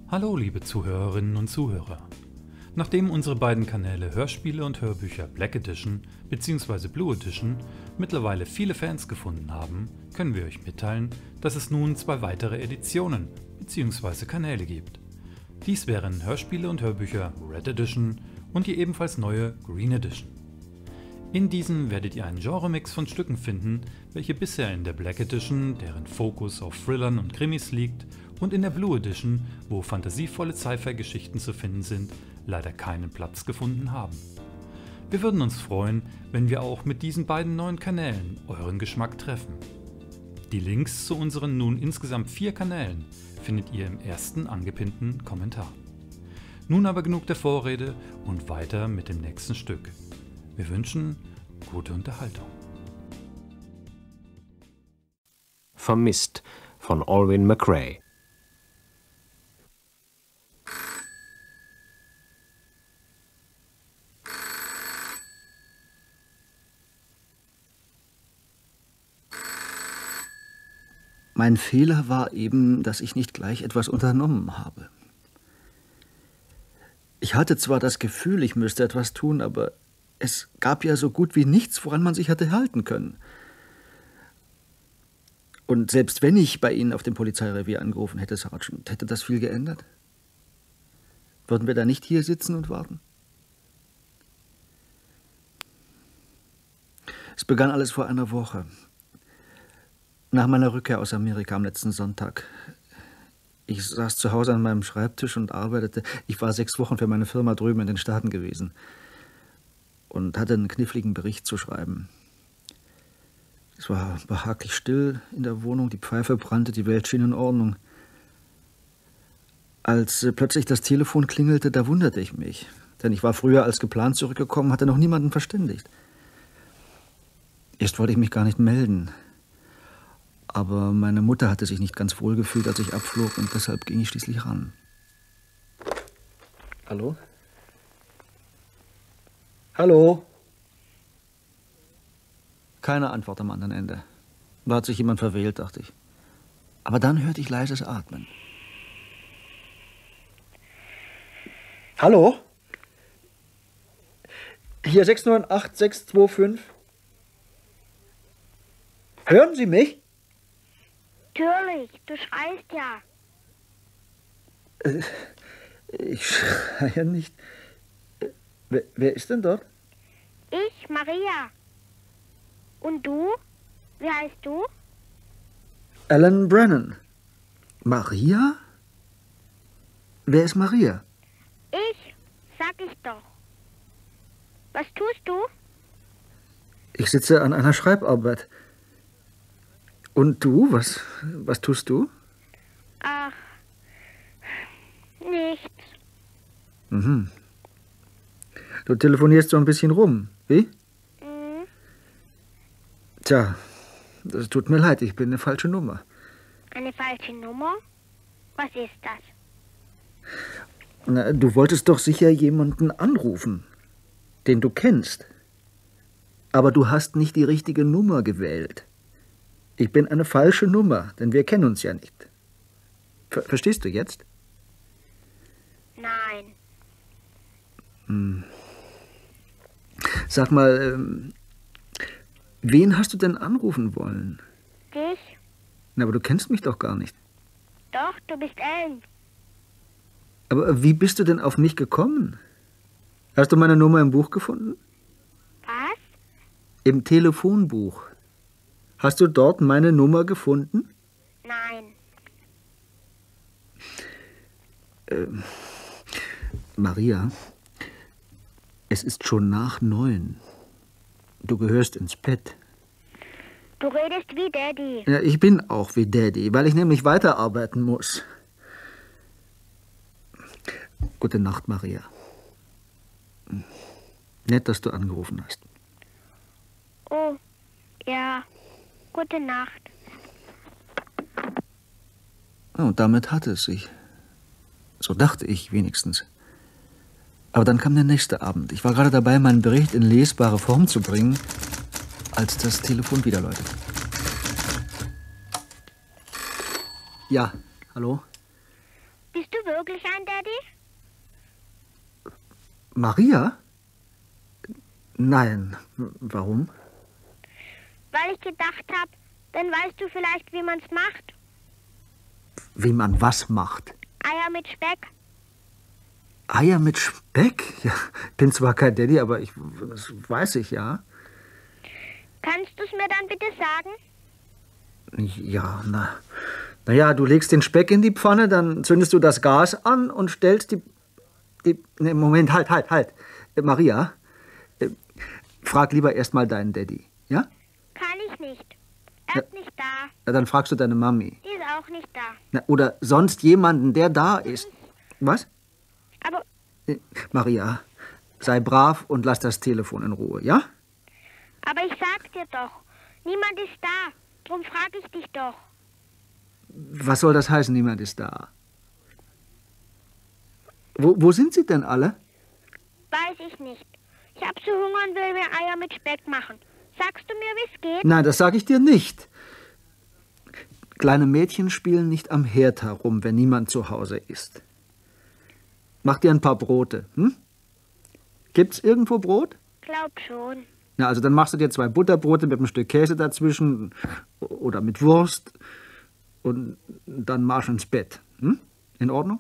Hallo liebe Zuhörerinnen und Zuhörer. Nachdem unsere beiden Kanäle Hörspiele und Hörbücher Black Edition bzw. Blue Edition mittlerweile viele Fans gefunden haben, können wir euch mitteilen, dass es nun 2 weitere Editionen bzw. Kanäle gibt. Dies wären Hörspiele und Hörbücher Red Edition und die ebenfalls neue Green Edition. In diesen werdet ihr einen Genremix von Stücken finden, welche bisher in der Black Edition, deren Fokus auf Thrillern und Krimis liegt, und in der Blue Edition, wo fantasievolle Sci-Fi-Geschichten zu finden sind, leider keinen Platz gefunden haben. Wir würden uns freuen, wenn wir auch mit diesen beiden neuen Kanälen euren Geschmack treffen. Die Links zu unseren nun insgesamt 4 Kanälen findet ihr im ersten angepinnten Kommentar. Nun aber genug der Vorrede und weiter mit dem nächsten Stück. Wir wünschen gute Unterhaltung. Vermisst von Alwyn McCrae. Mein Fehler war eben, dass ich nicht gleich etwas unternommen habe. Ich hatte zwar das Gefühl, ich müsste etwas tun, aber es gab ja so gut wie nichts, woran man sich hätte halten können. Und selbst wenn ich bei Ihnen auf dem Polizeirevier angerufen hätte, Sergeant, hätte das viel geändert? Würden wir da nicht hier sitzen und warten? Es begann alles vor einer Woche. Nach meiner Rückkehr aus Amerika am letzten Sonntag. Ich saß zu Hause an meinem Schreibtisch und arbeitete. Ich war 6 Wochen für meine Firma drüben in den Staaten gewesen und hatte einen kniffligen Bericht zu schreiben. Es war behaglich still in der Wohnung, die Pfeife brannte, die Welt schien in Ordnung. Als plötzlich das Telefon klingelte, da wunderte ich mich, denn ich war früher als geplant zurückgekommen, hatte noch niemanden verständigt. Erst wollte ich mich gar nicht melden. Aber meine Mutter hatte sich nicht ganz wohl gefühlt, als ich abflog, und deshalb ging ich schließlich ran. Hallo? Hallo? Keine Antwort am anderen Ende. Da hat sich jemand verwählt, dachte ich. Aber dann hörte ich leises Atmen. Hallo? Hier 698625. Hören Sie mich? Natürlich, du schreist ja. Ich schreie nicht. Wer ist denn dort? Ich, Maria. Und du? Wie heißt du? Alan Brennan. Maria? Wer ist Maria? Ich, sag ich doch. Was tust du? Ich sitze an einer Schreibarbeit. Und du? Was tust du? Ach, nichts. Mhm. Du telefonierst so ein bisschen rum, wie? Mhm. Tja, das tut mir leid, ich bin eine falsche Nummer. Eine falsche Nummer? Was ist das? Na, du wolltest doch sicher jemanden anrufen, den du kennst. Aber du hast nicht die richtige Nummer gewählt. Ich bin eine falsche Nummer, denn wir kennen uns ja nicht. Verstehst du jetzt? Nein. Sag mal, wen hast du denn anrufen wollen? Dich? Na, aber du kennst mich doch gar nicht. Doch, du bist Ellen. Aber wie bist du denn auf mich gekommen? Hast du meine Nummer im Buch gefunden? Was? Im Telefonbuch. Hast du dort meine Nummer gefunden? Nein. Maria, es ist schon nach 9. Du gehörst ins Bett. Du redest wie Daddy. Ja, ich bin auch wie Daddy, weil ich nämlich weiterarbeiten muss. Gute Nacht, Maria. Nett, dass du angerufen hast. Oh, ja. Gute Nacht. Und damit hatte es sich. So dachte ich wenigstens. Aber dann kam der nächste Abend. Ich war gerade dabei, meinen Bericht in lesbare Form zu bringen, als das Telefon wieder läutete. Ja, hallo? Bist du wirklich ein Daddy? Maria? Nein. Warum? Weil ich gedacht habe, dann weißt du vielleicht, wie man's macht. Wie man was macht? Eier mit Speck. Eier mit Speck? Ja, bin zwar kein Daddy, aber das weiß ich, ja. Kannst du es mir dann bitte sagen? Ja, naja, du legst den Speck in die Pfanne, dann zündest du das Gas an und stellst ne, Moment, halt. Maria, frag lieber erstmal deinen Daddy, ja? Kann ich nicht. Er ist nicht da. Na, dann fragst du deine Mami. Die ist auch nicht da. Na, oder sonst jemanden, der da ist. Was? Aber Maria, sei brav und lass das Telefon in Ruhe, ja? Aber ich sag dir doch, niemand ist da. Drum frage ich dich doch. Was soll das heißen, niemand ist da? Wo sind sie denn alle? Weiß ich nicht. Ich hab so Hunger und will mir Eier mit Speck machen. Sagst du mir, wie's geht? Nein, das sage ich dir nicht. Kleine Mädchen spielen nicht am Herd herum, wenn niemand zu Hause ist. Mach dir ein paar Brote, hm? Gibt's irgendwo Brot? Glaub schon. Na, also dann machst du dir 2 Butterbrote mit einem Stück Käse dazwischen oder mit Wurst und dann marsch ins Bett. Hm? In Ordnung?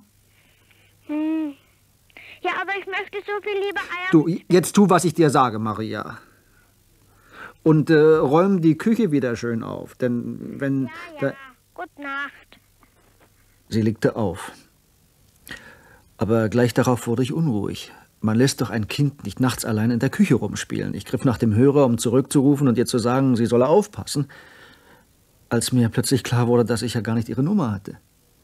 Ja, aber ich möchte so viel lieber Eier Du, jetzt tu, was ich dir sage, Maria. Und räum die Küche wieder schön auf, denn wenn... Ja, Gute Nacht. Sie legte auf. Aber gleich darauf wurde ich unruhig. Man lässt doch ein Kind nicht nachts allein in der Küche rumspielen. Ich griff nach dem Hörer, um zurückzurufen und ihr zu sagen, sie solle aufpassen, als mir plötzlich klar wurde, dass ich ja gar nicht ihre Nummer hatte.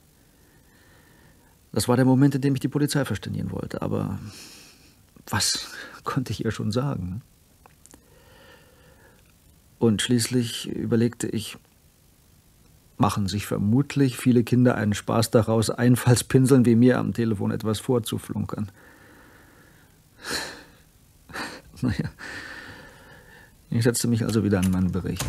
Das war der Moment, in dem ich die Polizei verständigen wollte. Aber was konnte ich ihr schon sagen? Und schließlich überlegte ich, machen sich vermutlich viele Kinder einen Spaß daraus, Einfallspinseln wie mir am Telefon etwas vorzuflunkern. Naja, ich setzte mich also wieder an meinen Bericht.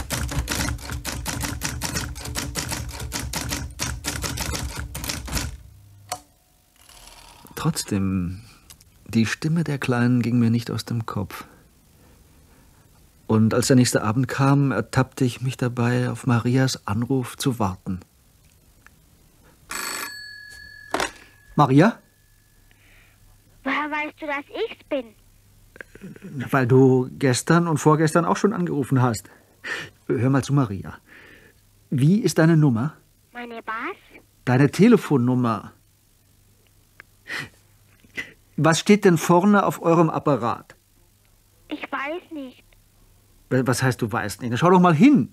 Trotzdem, die Stimme der Kleinen ging mir nicht aus dem Kopf. Und als der nächste Abend kam, ertappte ich mich dabei, auf Marias Anruf zu warten. Maria? Woher weißt du, dass ich's bin? Weil du gestern und vorgestern auch schon angerufen hast. Hör mal zu, Maria. Wie ist deine Nummer? Meine was? Deine Telefonnummer. Was steht denn vorne auf eurem Apparat? Ich weiß nicht. Was heißt, du weißt nicht? Na, schau doch mal hin.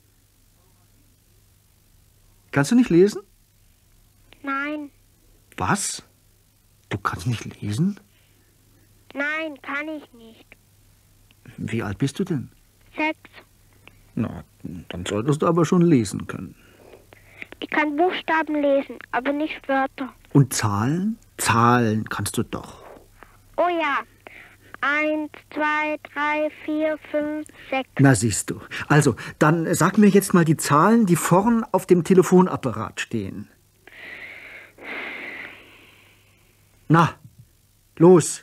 Kannst du nicht lesen? Nein. Was? Du kannst nicht lesen? Nein, kann ich nicht. Wie alt bist du denn? 6. Na, dann solltest du aber schon lesen können. Ich kann Buchstaben lesen, aber nicht Wörter. Und Zahlen? Zahlen kannst du doch. Oh ja. 1, 2, 3, 4, 5, 6. Na, siehst du. Also, dann sag mir jetzt mal die Zahlen, die vorn auf dem Telefonapparat stehen. Na, los.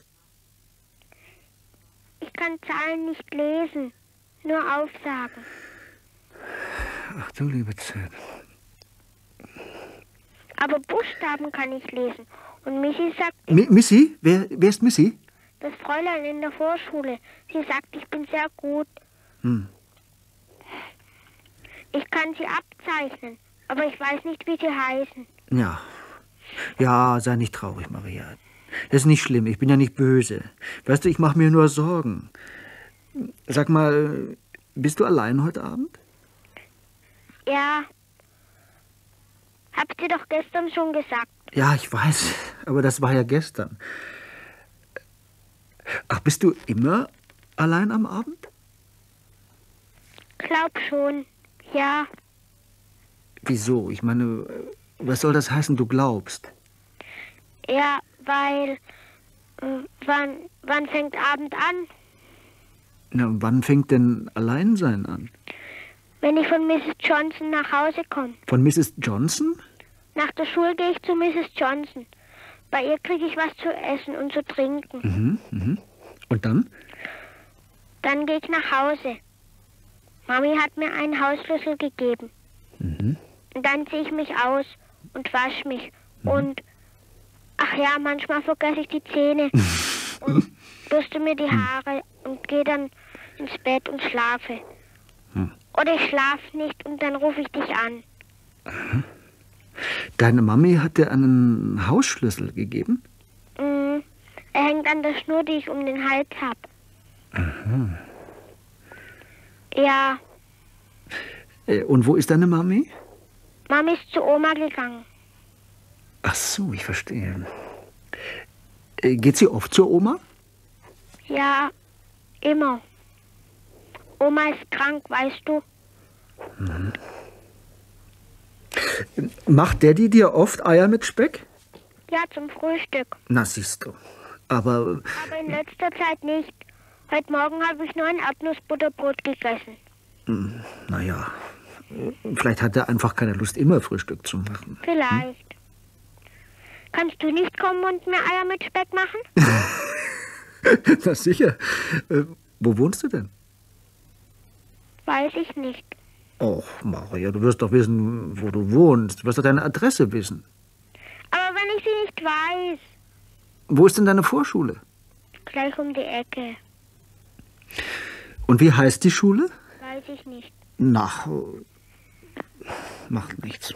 Ich kann Zahlen nicht lesen, nur aufsagen. Ach du liebe Zeit. Aber Buchstaben kann ich lesen. Und Missy sagt, Missy? Wer ist Missy? das Fräulein in der Vorschule. Sie sagt, ich bin sehr gut. Ich kann sie abzeichnen, aber ich weiß nicht, wie sie heißen. Ja. Ja, sei nicht traurig, Maria. Das ist nicht schlimm, ich bin ja nicht böse. Weißt du, ich mache mir nur Sorgen. Sag mal, bist du allein heute Abend? Ja. Habt ihr doch gestern schon gesagt. Ja, ich weiß, aber das war ja gestern. Ach, bist du immer allein am Abend? Glaub schon, ja. Wieso? Ich meine, was soll das heißen, du glaubst? Ja, weil, wann fängt Abend an? Na, wann fängt denn Alleinsein an? Wenn ich von Mrs. Johnson nach Hause komme. Von Mrs. Johnson? Nach der Schule gehe ich zu Mrs. Johnson. Bei ihr kriege ich was zu essen und zu trinken. Und dann? Dann gehe ich nach Hause. Mami hat mir einen Hausschlüssel gegeben. Und dann ziehe ich mich aus und wasche mich. Und, ach ja, manchmal vergesse ich die Zähne. Und bürste mir die Haare und gehe dann ins Bett und schlafe. Oder ich schlafe nicht und dann rufe ich dich an. Deine Mami hat dir einen Hausschlüssel gegeben? Er hängt an der Schnur, die ich um den Hals habe. Ja. Und wo ist deine Mami? Mami ist zu Oma gegangen. Ach so, ich verstehe. Geht sie oft zur Oma? Ja, immer. Oma ist krank, weißt du? Macht Daddy dir oft Eier mit Speck? Ja, zum Frühstück. Na, siehst du. Aber Aber in letzter Zeit nicht. Heute Morgen habe ich nur ein Erdnussbutterbrot gegessen. naja, vielleicht hat er einfach keine Lust, immer Frühstück zu machen. Vielleicht. Kannst du nicht kommen und mir Eier mit Speck machen? Na sicher. Wo wohnst du denn? Weiß ich nicht. Och, Maria, du wirst doch wissen, wo du wohnst. Du wirst doch deine Adresse wissen. Aber wenn ich sie nicht weiß, Wo ist denn deine Vorschule? gleich um die Ecke. Und wie heißt die Schule? Weiß ich nicht. Na, macht nichts.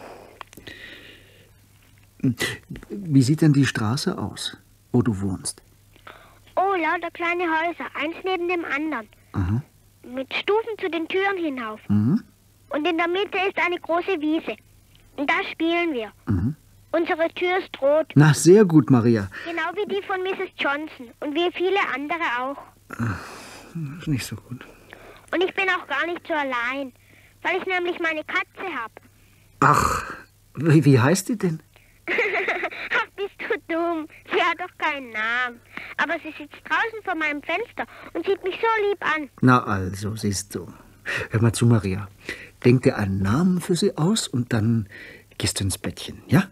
Wie sieht denn die Straße aus, wo du wohnst? Oh, lauter kleine Häuser, eins neben dem anderen. Aha. Mit Stufen zu den Türen hinauf. Mhm. Und in der Mitte ist eine große Wiese. Und da spielen wir. Unsere Tür ist rot, Na, sehr gut, Maria. genau wie die von Mrs. Johnson und wie viele andere auch. Ist nicht so gut. Und ich bin auch gar nicht so allein, weil ich nämlich meine Katze habe. Ach, wie heißt die denn? Ach, bist du dumm. Sie hat doch keinen Namen. Aber sie sitzt draußen vor meinem Fenster und sieht mich so lieb an. Na also, siehst du. Hör mal zu, Maria. Denk dir einen Namen für sie aus und dann gehst du ins Bettchen, ja?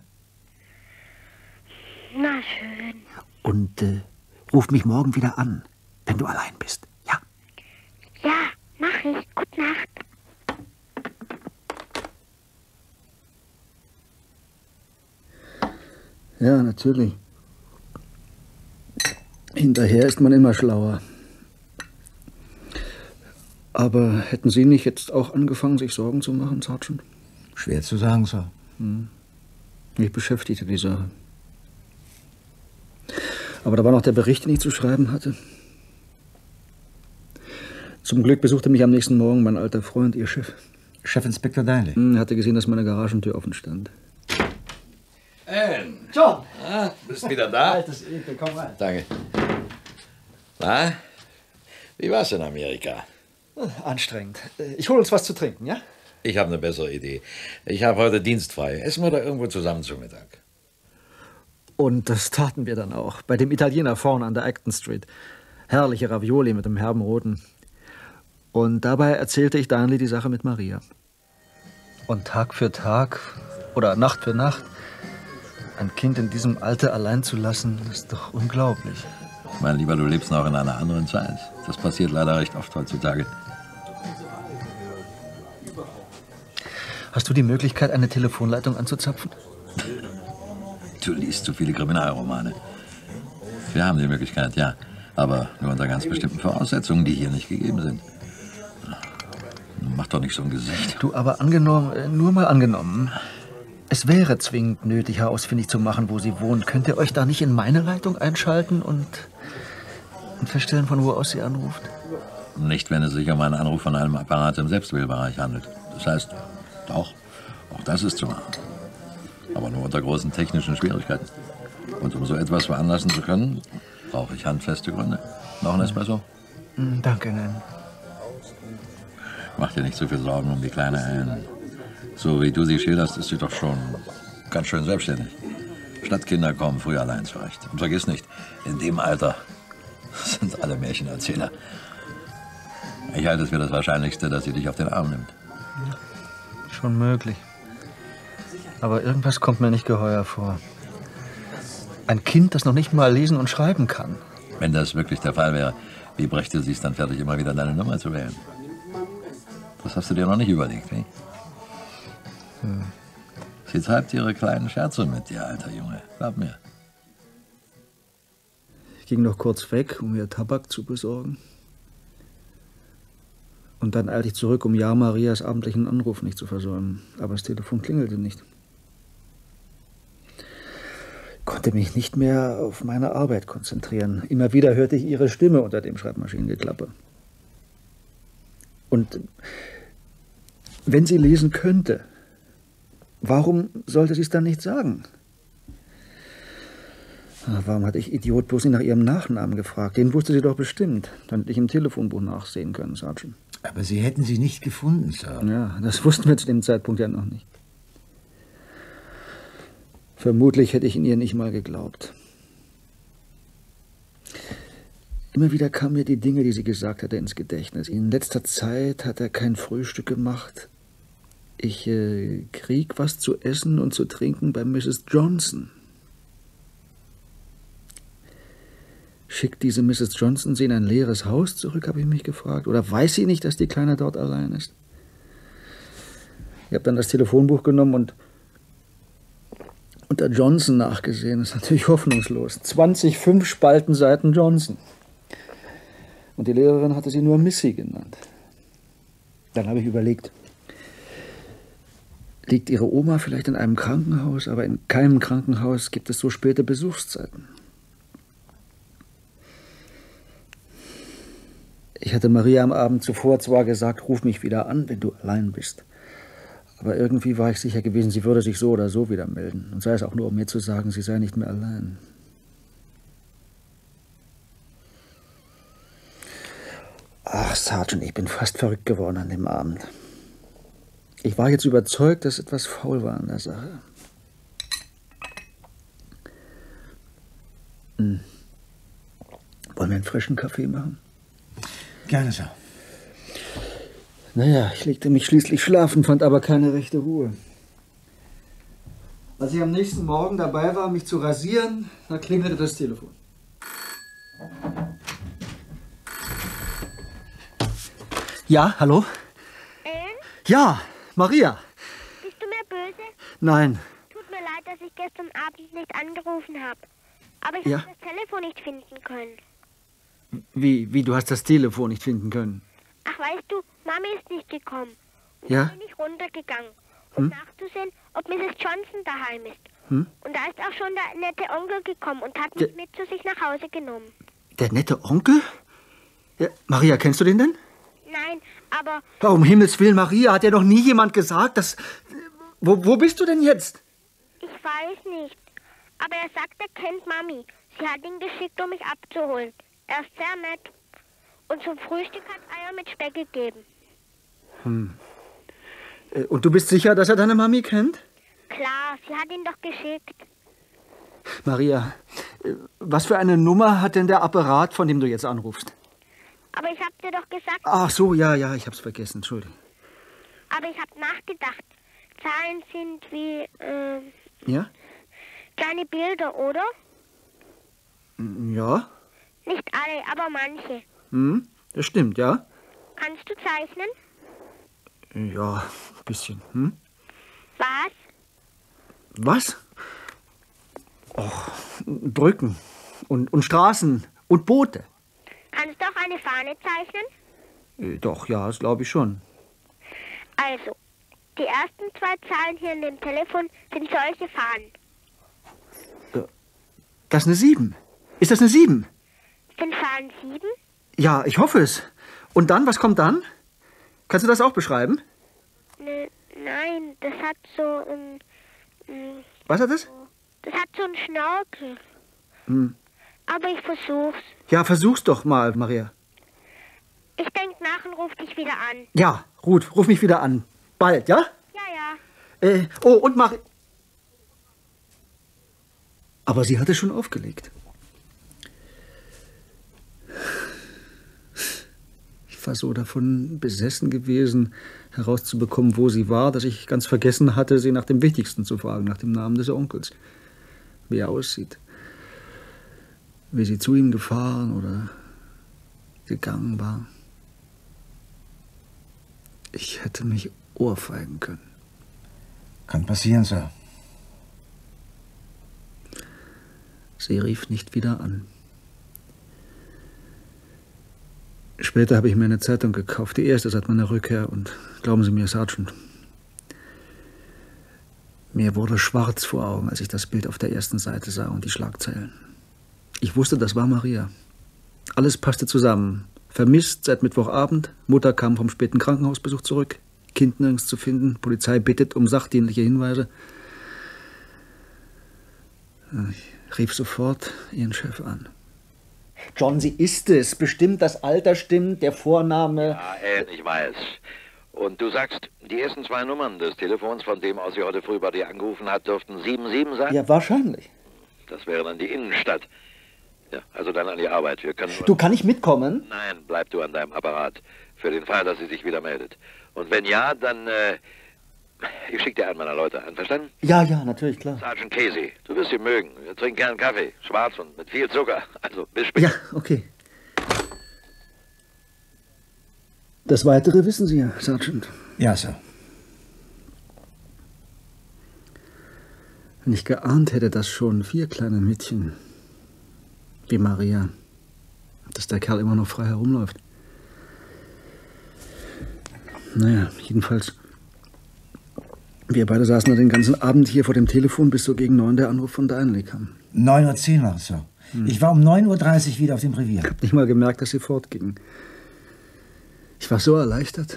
Na schön. Und ruf mich morgen wieder an, wenn du allein bist, ja? Ja, mach ich. Gute Nacht. Ja, natürlich. Hinterher ist man immer schlauer. Aber hätten Sie nicht jetzt auch angefangen, sich Sorgen zu machen, Sergeant? Schwer zu sagen, Sir. Mich beschäftigte die Sache. Aber da war noch der Bericht, den ich zu schreiben hatte. Zum Glück besuchte mich am nächsten Morgen mein alter Freund, Ihr Chef. Chefinspektor Diley. Er hatte gesehen, dass meine Garagentür offen stand. Ann, John! bist wieder da? Altes Ekel, komm rein. Danke. Na, wie war's in Amerika? Anstrengend. Ich hole uns was zu trinken, ja? Ich habe eine bessere Idee. Ich habe heute dienstfrei. Essen wir da irgendwo zusammen zu Mittag. Und das taten wir dann auch. Bei dem Italiener vorne an der Acton Street. Herrliche Ravioli mit dem herben Roten. Und dabei erzählte ich Darnley die Sache mit Maria. Und Tag für Tag oder Nacht für Nacht ein Kind in diesem Alter allein zu lassen, ist doch unglaublich. Mein Lieber, du lebst noch in einer anderen Zeit. Das passiert leider recht oft heutzutage. Hast du die Möglichkeit, eine Telefonleitung anzuzapfen? Du liest zu viele Kriminalromane. Wir haben die Möglichkeit, ja. Aber nur unter ganz bestimmten Voraussetzungen, die hier nicht gegeben sind. Mach doch nicht so ein Gesicht. Du, aber angenommen, nur mal angenommen, es wäre zwingend nötig, herausfindig zu machen, wo sie wohnt. Könnt ihr euch da nicht in meine Leitung einschalten und feststellen, von wo aus sie anruft? Nicht, wenn es sich um einen Anruf von einem Apparat im Selbstwählbereich handelt. Das heißt, doch, auch das ist zu machen. Aber nur unter großen technischen Schwierigkeiten. Und um so etwas veranlassen zu können, brauche ich handfeste Gründe. Noch ein Espresso? Danke, nein. Mach dir nicht so viel Sorgen um die kleine Anne. So wie du sie schilderst, ist sie doch schon ganz schön selbstständig. Stadtkinder kommen früh allein zurecht. Und vergiss nicht, in dem Alter sind alle Märchenerzähler. Ich halte es für das Wahrscheinlichste, dass sie dich auf den Arm nimmt. Schon möglich. Aber irgendwas kommt mir nicht geheuer vor. Ein Kind, das noch nicht mal lesen und schreiben kann. Wenn das wirklich der Fall wäre, wie brächte sie es dann fertig, immer wieder deine Nummer zu wählen? Das hast du dir noch nicht überlegt, wie? Sie treibt ihre kleinen Scherze mit dir, alter Junge. Glaub mir. Ich ging noch kurz weg, um mir Tabak zu besorgen. Und dann eilte ich zurück, um Ja Marias abendlichen Anruf nicht zu versäumen. Aber das Telefon klingelte nicht. Ich konnte mich nicht mehr auf meine Arbeit konzentrieren. Immer wieder hörte ich ihre Stimme unter dem Schreibmaschinengeklapper. Und wenn sie lesen könnte, warum sollte sie es dann nicht sagen? Warum hatte ich Idiot bloß nicht nach ihrem Nachnamen gefragt? Den wusste sie doch bestimmt. Dann hätte ich im Telefonbuch nachsehen können, Sergeant. Aber Sie hätten sie nicht gefunden, Sir. Ja, das wussten wir zu dem Zeitpunkt ja noch nicht. Vermutlich hätte ich ihn ihr nicht mal geglaubt. Immer wieder kamen mir die Dinge, die sie gesagt hatte, ins Gedächtnis. In letzter Zeit hat er kein Frühstück gemacht. Ich krieg was zu essen und zu trinken bei Mrs. Johnson. Schickt diese Mrs. Johnson sie in ein leeres Haus zurück, habe ich mich gefragt. Oder weiß sie nicht, dass die Kleine dort allein ist? Ich habe dann das Telefonbuch genommen und unter Johnson nachgesehen. Das ist natürlich hoffnungslos. 20 5-Spaltenseiten Johnson. Und die Lehrerin hatte sie nur Missy genannt. Dann habe ich überlegt, liegt ihre Oma vielleicht in einem Krankenhaus, aber in keinem Krankenhaus gibt es so späte Besuchszeiten. Ich hatte Maria am Abend zuvor zwar gesagt, ruf mich wieder an, wenn du allein bist. Aber irgendwie war ich sicher gewesen, sie würde sich so oder so wieder melden. Und sei es auch nur, um mir zu sagen, sie sei nicht mehr allein. Ach, Sergeant, ich bin fast verrückt geworden an dem Abend. Ich war jetzt überzeugt, dass etwas faul war an der Sache. Wollen wir einen frischen Kaffee machen? Gerne, Sir. Naja, ich legte mich schließlich schlafen, fand aber keine rechte Ruhe. Als ich am nächsten Morgen dabei war, mich zu rasieren, da klingelte das Telefon. Ja, hallo? Ellen? Ja, Maria. Bist du mir böse? Nein. Tut mir leid, dass ich gestern Abend nicht angerufen habe. Aber ich Ja? habe das Telefon nicht finden können. Wie, du hast das Telefon nicht finden können? Ach, weißt du, Mami ist nicht gekommen. Und Ja? dann bin ich runtergegangen, um nachzusehen, ob Mrs. Johnson daheim ist. Und da ist auch schon der nette Onkel gekommen und hat mich mit zu sich nach Hause genommen. Der nette Onkel? Ja, Maria, kennst du den denn? Nein, aber Oh, um Himmels Willen, Maria, hat dir noch nie jemand gesagt, dass... Wo bist du denn jetzt? ich weiß nicht. Aber er sagt, er kennt Mami. Sie hat ihn geschickt, um mich abzuholen. Er ist sehr nett. Und zum Frühstück hat Eier mit Speck gegeben. Und du bist sicher, dass er deine Mami kennt? Klar, sie hat ihn doch geschickt. Maria, was für eine Nummer hat denn der Apparat, von dem du jetzt anrufst? Aber ich hab dir doch gesagt, Ach so, ja, ich hab's vergessen, Entschuldigung. aber ich hab nachgedacht. Zahlen sind wie Ja? kleine Bilder, oder? Ja? Nicht alle, aber manche. Das stimmt, ja? Kannst du zeichnen? Ja, ein bisschen. Was? Was? Och, Brücken und Straßen und Boote. Kannst du auch eine Fahne zeichnen? Doch, ja, das glaube ich schon. Also, die ersten 2 Zahlen hier in dem Telefon sind solche Fahnen. Das ist eine 7. Ist das eine 7? Sind Fahnen 7? Ja, ich hoffe es. Und dann, was kommt dann? Kannst du das auch beschreiben? Nein, das hat so ein... Was hat das? Das hat so einen Schnorkel. Aber ich versuch's. Ja, versuch's doch mal, Maria. Ich denk nach und ruf dich wieder an. Ja, gut, ruf mich wieder an. Bald, ja? Ja. Oh, und Maria... Aber sie hatte schon aufgelegt. Ich war so davon besessen gewesen, herauszubekommen, wo sie war, dass ich ganz vergessen hatte, sie nach dem Wichtigsten zu fragen, nach dem Namen des Onkels. Wie er aussieht. Wie sie zu ihm gefahren oder gegangen war. Ich hätte mich ohrfeigen können. Kann passieren, Sir. Sie rief nicht wieder an. Später habe ich mir eine Zeitung gekauft, die erste seit meiner Rückkehr. Und glauben Sie mir, Sergeant, mir wurde schwarz vor Augen, als ich das Bild auf der ersten Seite sah und die Schlagzeilen. Ich wusste, das war Maria. Alles passte zusammen. Vermisst seit Mittwochabend, Mutter kam vom späten Krankenhausbesuch zurück, Kind nirgends zu finden, Polizei bittet um sachdienliche Hinweise. Ich rief sofort Ihren Chef an. John, sie ist es. Bestimmt, das Alter stimmt, der Vorname. Ja, ich weiß. Und du sagst, die ersten 2 Nummern des Telefons, von dem aus sie heute früh bei dir angerufen hat, dürften 77 sein? Ja, wahrscheinlich. Das wäre dann die Innenstadt. Ja, also dann an die Arbeit. Wir können... Du, kann ich mitkommen? Nein, bleib du an deinem Apparat. Für den Fall, dass sie sich wieder meldet. Und wenn ja, dann... ich schicke dir einen meiner Leute. Einverstanden? Ja, natürlich, klar. Sergeant Casey, du wirst ihn mögen. Wir trinken gern Kaffee. Schwarz und mit viel Zucker. Also, bis später. Ja, okay. Das Weitere wissen Sie ja, Sergeant. Ja, Sir. Wenn ich geahnt hätte, dass schon 4 kleine Mädchen wie Maria, dass der Kerl immer noch frei herumläuft. Naja, jedenfalls, wir beide saßen den ganzen Abend hier vor dem Telefon, bis so gegen 9 der Anruf von Dyneley kam. 9:10 Uhr war es, Sir. Ich war um 9:30 Uhr wieder auf dem Revier. Ich habe nicht mal gemerkt, dass sie fortgingen. Ich war so erleichtert.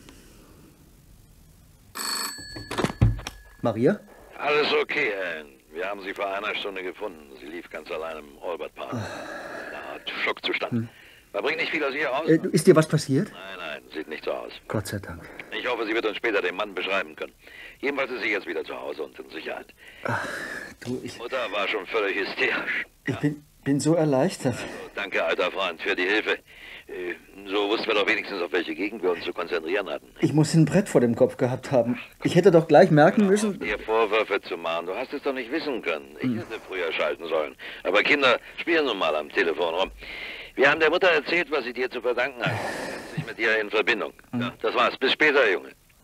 Maria? Alles okay, Anne. Wir haben sie vor einer Stunde gefunden. Sie lief ganz allein im Albert Park. Eine Art Schockzustand. Man bringt nicht viel aus ihr raus. Ist dir was passiert? Nein, sieht nicht so aus. Gott sei Dank. Ich hoffe, sie wird uns später den Mann beschreiben können. Jedenfalls ist sie jetzt wieder zu Hause und in Sicherheit. Ach, du, Mutter war schon völlig hysterisch. Ich bin so erleichtert. Also, danke, alter Freund, für die Hilfe. So wussten wir doch wenigstens, auf welche Gegend wir uns zu konzentrieren hatten. Ich muss ein Brett vor dem Kopf gehabt haben. Ich hätte doch gleich merken müssen... Dir Vorwürfe zu machen. Du hast es doch nicht wissen können. Ich hätte früher schalten sollen. Aber Kinder spielen nun mal am Telefon rum. Wir haben der Mutter erzählt, was sie dir zu verdanken hat. Sich mit ihr in Verbindung. Ja, das war's. Bis später, Junge.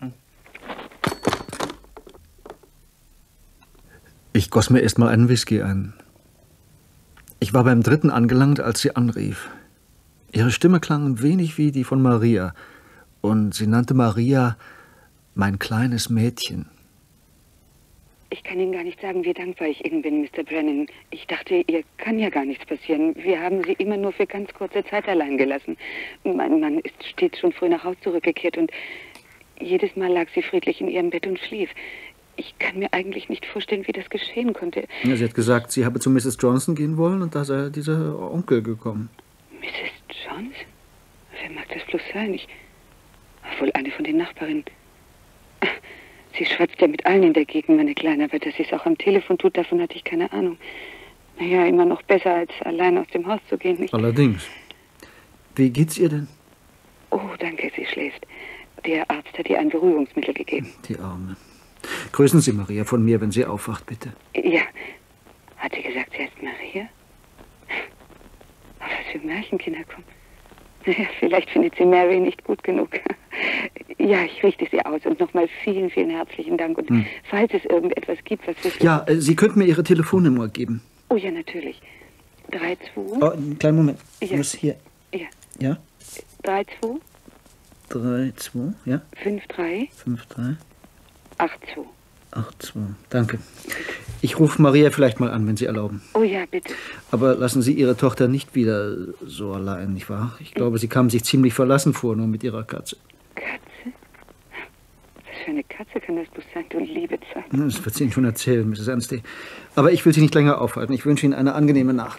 Ich goss mir erst mal einen Whisky ein. Ich war beim 3. angelangt, als sie anrief. Ihre Stimme klang ein wenig wie die von Maria. Und sie nannte Maria mein kleines Mädchen. Ich kann Ihnen gar nicht sagen, wie dankbar ich Ihnen bin, Mr. Brennan. Ich dachte, ihr kann ja gar nichts passieren. Wir haben Sie immer nur für ganz kurze Zeit allein gelassen. Mein Mann ist stets schon früh nach Haus zurückgekehrt und jedes Mal lag sie friedlich in ihrem Bett und schlief. Ich kann mir eigentlich nicht vorstellen, wie das geschehen konnte. Ja, sie hat gesagt, sie habe zu Mrs. Johnson gehen wollen und da sei dieser Onkel gekommen. Mrs. Johnson? Wer mag das bloß sein? Wohl eine von den Nachbarinnen. Sie schwatzt ja mit allen in der Gegend, meine Kleine, aber dass sie es auch am Telefon tut, davon hatte ich keine Ahnung. Naja, immer noch besser, als allein aus dem Haus zu gehen, nicht? Allerdings. Wie geht's ihr denn? Oh, danke, sie schläft. Der Arzt hat ihr ein Beruhigungsmittel gegeben. Die Arme. Grüßen Sie Maria von mir, wenn sie aufwacht, bitte. Ja. Hat sie gesagt, sie heißt Maria? Aber was für Märchenkinder kommen. Naja, vielleicht findet sie Mary nicht gut genug. Ja, ich richte sie aus. Und nochmal vielen, vielen herzlichen Dank. Und falls es irgendetwas gibt, was wir... Ja, Sie könnten mir Ihre Telefonnummer geben. Oh ja, natürlich. 32... Oh, einen kleinen Moment. Ich muss hier... Ja. Ja? 32... 32, ja? 53... 53... 82. 82, danke. Ich rufe Maria vielleicht mal an, wenn Sie erlauben. Oh ja, bitte. Aber lassen Sie Ihre Tochter nicht wieder so allein, nicht wahr? Ich glaube, sie kam sich ziemlich verlassen vor, nur mit ihrer Katze. Katze? Was für eine Katze kann das bloß sein, du liebe Zeit? Das wird sie Ihnen schon erzählen, Mrs. Anstey. Aber ich will Sie nicht länger aufhalten. Ich wünsche Ihnen eine angenehme Nacht.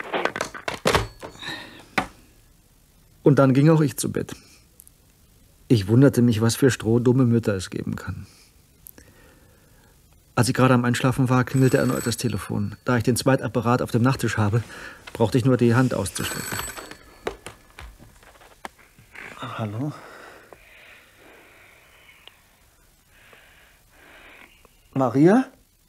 Und dann ging auch ich zu Bett. Ich wunderte mich, was für strohdumme Mütter es geben kann. Als ich gerade am Einschlafen war, klingelte erneut das Telefon. Da ich den Zweitapparat auf dem Nachttisch habe, brauchte ich nur die Hand auszustrecken. Hallo? Maria?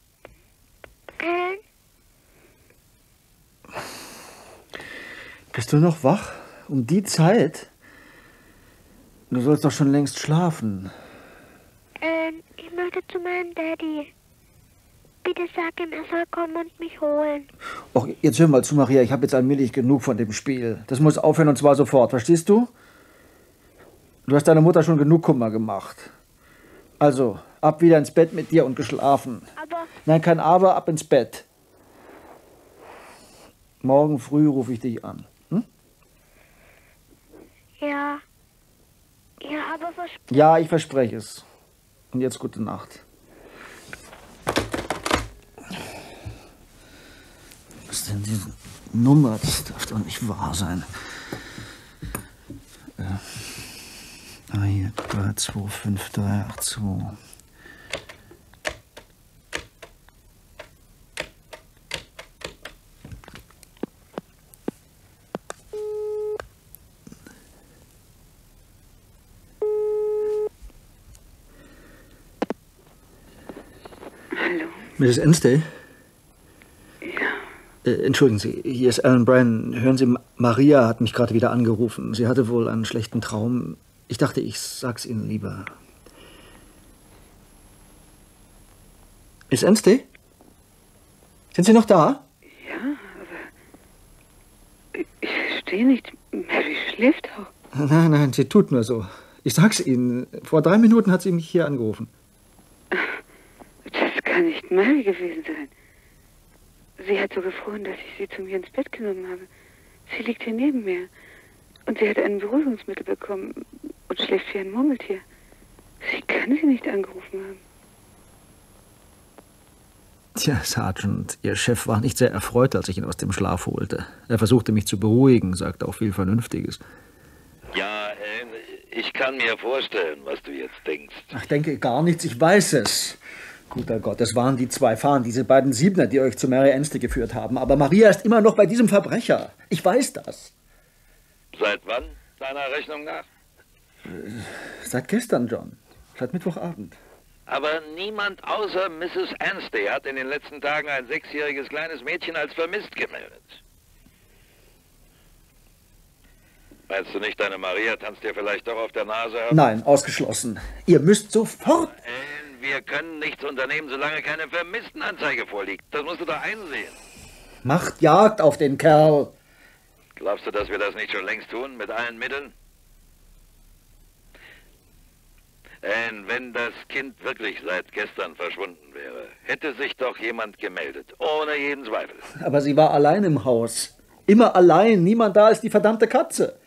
Bist du noch wach? Um die Zeit? Du sollst doch schon längst schlafen. Ich möchte zu meinem Daddy. Bitte sag ihm, er soll kommen und mich holen. Och, jetzt hör mal zu, Maria. Ich habe jetzt allmählich genug von dem Spiel. Das muss aufhören und zwar sofort. Verstehst du? Du hast deiner Mutter schon genug Kummer gemacht. Also, ab wieder ins Bett mit dir und geschlafen. Aber... Nein, kein Aber, ab ins Bett. Morgen früh rufe ich dich an. Hm? Ja. Ja, aber versprochen. Ja, ich verspreche es. Und jetzt gute Nacht. Was ist denn diese Nummer? Das darf doch nicht wahr sein. Hier, 325382. Hallo? Mrs. Anstey? Entschuldigen Sie, hier ist Alan Bryan. Hören Sie, Maria hat mich gerade wieder angerufen. Sie hatte wohl einen schlechten Traum. Ich dachte, ich sag's Ihnen lieber. Miss Anstey? Sind Sie noch da? Ja, aber ich verstehe nicht. Mary schläft auch. Nein, nein, sie tut nur so. Ich sag's Ihnen. Vor 3 Minuten hat sie mich hier angerufen. Das kann nicht Mary gewesen sein. Sie hat so gefroren, dass ich sie zu mir ins Bett genommen habe. Sie liegt hier neben mir. Und sie hat ein Beruhigungsmittel bekommen und schläft wie ein Murmeltier. Sie kann sie nicht angerufen haben. Tja, Sergeant, Ihr Chef war nicht sehr erfreut, als ich ihn aus dem Schlaf holte. Er versuchte mich zu beruhigen, sagte auch viel Vernünftiges. Ja, ich kann mir vorstellen, was du jetzt denkst. Ach, denke gar nichts, ich weiß es. Guter Gott, das waren die 2 Fahnen, diese beiden Siebner, die euch zu Mary Anstey geführt haben. Aber Maria ist immer noch bei diesem Verbrecher. Ich weiß das. Seit wann, deiner Rechnung nach? Seit gestern, John. Seit Mittwochabend. Aber niemand außer Mrs. Anstey hat in den letzten Tagen ein 6-jähriges kleines Mädchen als vermisst gemeldet. Meinst du nicht, deine Maria tanzt dir vielleicht doch auf der Nase herum? Nein, ausgeschlossen. Ihr müsst sofort... Wir können nichts unternehmen, solange keine Vermisstenanzeige vorliegt. Das musst du doch einsehen. Macht Jagd auf den Kerl. Glaubst du, dass wir das nicht schon längst tun, mit allen Mitteln? Wenn das Kind wirklich seit gestern verschwunden wäre, hätte sich doch jemand gemeldet, ohne jeden Zweifel. Aber sie war allein im Haus. Immer allein, niemand da als die verdammte Katze.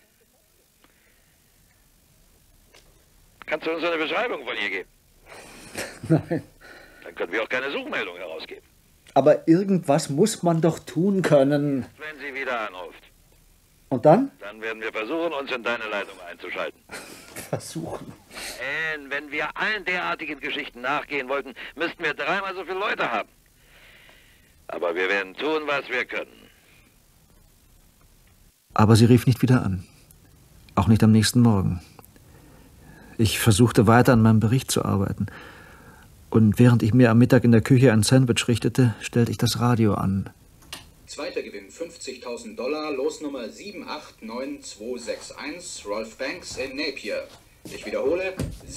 Kannst du uns eine Beschreibung von ihr geben? Nein. Dann können wir auch keine Suchmeldung herausgeben. Aber irgendwas muss man doch tun können. Wenn sie wieder anruft. Und dann? Dann werden wir versuchen, uns in deine Leitung einzuschalten. Versuchen? Wenn wir allen derartigen Geschichten nachgehen wollten, müssten wir 3-mal so viele Leute haben. Aber wir werden tun, was wir können. Aber sie rief nicht wieder an. Auch nicht am nächsten Morgen. Ich versuchte weiter an meinem Bericht zu arbeiten. Und während ich mir am Mittag in der Küche ein Sandwich richtete, stellte ich das Radio an. Zweiter Gewinn $50.000, Losnummer 789261, Rolf Banks in Napier. Ich wiederhole,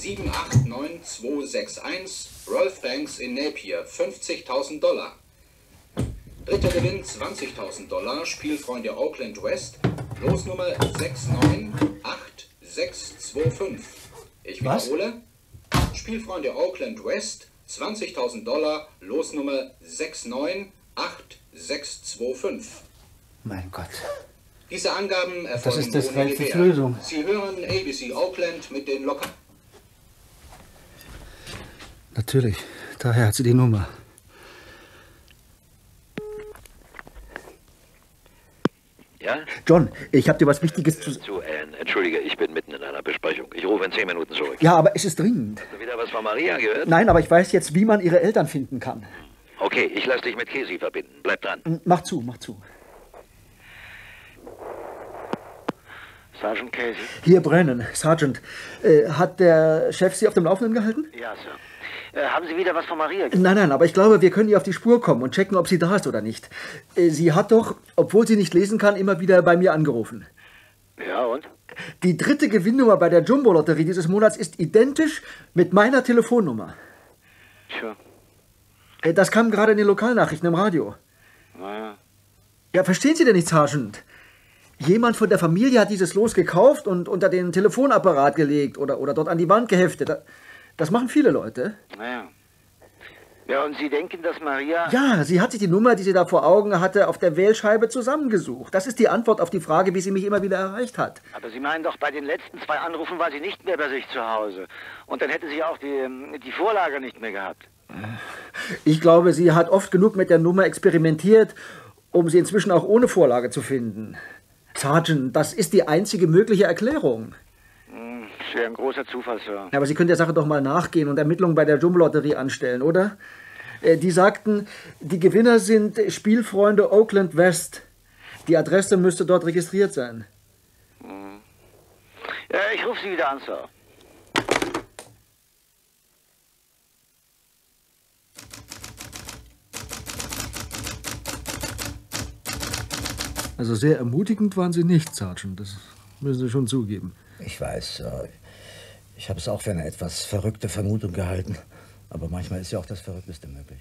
789261, Rolf Banks in Napier, $50.000. Dritter Gewinn $20.000, Spielfreunde Oakland West, Losnummer 698625. Ich wiederhole, Spielfreunde Oakland West, $20.000, Losnummer 698625. Mein Gott. Diese Angaben erfolgen Das ist das ohne Rätsels Gewähr. Lösung. Sie hören ABC Oakland mit den Lockern. Natürlich, daher hat sie die Nummer. Ja? John, ich habe dir was Wichtiges zu... Anne, entschuldige, ich bin mitten in einer Besprechung. Ich rufe in 10 Minuten zurück. Ja, aber es ist dringend. Hast du wieder was von Maria gehört? Nein, aber ich weiß jetzt, wie man ihre Eltern finden kann. Okay, ich lasse dich mit Casey verbinden. Bleib dran. Mach zu, mach zu. Sergeant Casey? Hier, Brennan. Sergeant, hat der Chef Sie auf dem Laufenden gehalten? Ja, Sir. Haben Sie wieder was von Maria gesehen? Nein, aber ich glaube, wir können ihr auf die Spur kommen und checken, ob sie da ist oder nicht. Sie hat doch, obwohl sie nicht lesen kann, immer wieder bei mir angerufen. Ja, und? Die 3. Gewinnnummer bei der Jumbo-Lotterie dieses Monats ist identisch mit meiner Telefonnummer. Tja. Das kam gerade in den Lokalnachrichten im Radio. Naja. Ja, verstehen Sie denn nicht, Sergeant? Jemand von der Familie hat dieses Los gekauft und unter den Telefonapparat gelegt oder dort an die Wand geheftet. Das machen viele Leute. Naja. Ja, und Sie denken, dass Maria... Ja, sie hat sich die Nummer, die sie da vor Augen hatte, auf der Wählscheibe zusammengesucht. Das ist die Antwort auf die Frage, wie sie mich immer wieder erreicht hat. Aber Sie meinen doch, bei den letzten 2 Anrufen war sie nicht mehr bei sich zu Hause. Und dann hätte sie auch die Vorlage nicht mehr gehabt. Ich glaube, sie hat oft genug mit der Nummer experimentiert, um sie inzwischen auch ohne Vorlage zu finden. Sergeant, das ist die einzige mögliche Erklärung. Das wäre ein großer Zufall, Sir. Aber Sie können der Sache doch mal nachgehen und Ermittlungen bei der Jumbo-Lotterie anstellen, oder? Die sagten, die Gewinner sind Spielfreunde Oakland West. Die Adresse müsste dort registriert sein. Ja, ich rufe Sie wieder an, Sir. Also sehr ermutigend waren Sie nicht, Sergeant. Das müssen Sie schon zugeben. Ich weiß, ich habe es auch für eine etwas verrückte Vermutung gehalten. Aber manchmal ist ja auch das Verrückteste möglich.